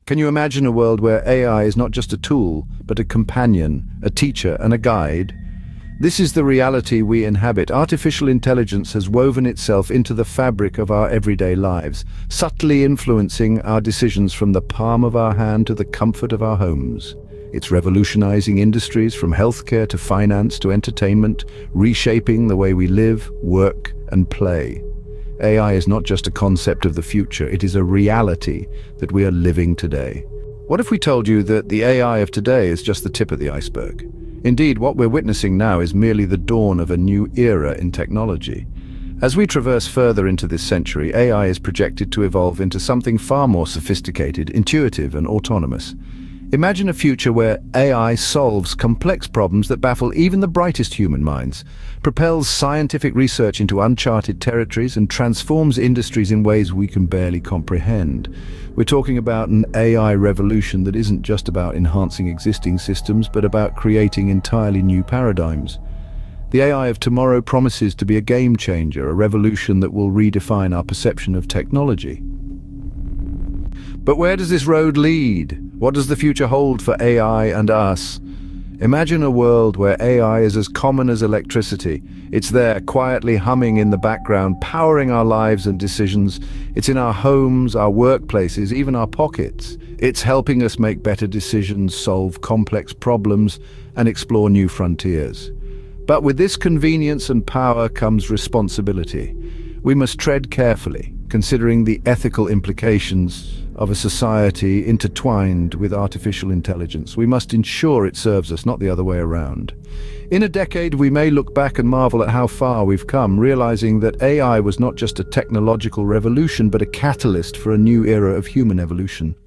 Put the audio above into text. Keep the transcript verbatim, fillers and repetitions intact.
Can you imagine a world where A I is not just a tool, but a companion, a teacher, and a guide? This is the reality we inhabit. Artificial intelligence has woven itself into the fabric of our everyday lives, subtly influencing our decisions from the palm of our hand to the comfort of our homes. It's revolutionizing industries from healthcare to finance to entertainment, reshaping the way we live, work, and play. A I is not just a concept of the future, it is a reality that we are living today. What if we told you that the A I of today is just the tip of the iceberg? Indeed, what we're witnessing now is merely the dawn of a new era in technology. As we traverse further into this century, A I is projected to evolve into something far more sophisticated, intuitive, and autonomous. Imagine a future where A I solves complex problems that baffle even the brightest human minds, propels scientific research into uncharted territories, and transforms industries in ways we can barely comprehend. We're talking about an A I revolution that isn't just about enhancing existing systems, but about creating entirely new paradigms. The A I of tomorrow promises to be a game changer, a revolution that will redefine our perception of technology. But where does this road lead? What does the future hold for A I and us? Imagine a world where A I is as common as electricity. It's there, quietly humming in the background, powering our lives and decisions. It's in our homes, our workplaces, even our pockets. It's helping us make better decisions, solve complex problems, and explore new frontiers. But with this convenience and power comes responsibility. We must tread carefully, considering the ethical implications of a society intertwined with artificial intelligence. We must ensure it serves us, not the other way around. In a decade, we may look back and marvel at how far we've come, realizing that A I was not just a technological revolution, but a catalyst for a new era of human evolution.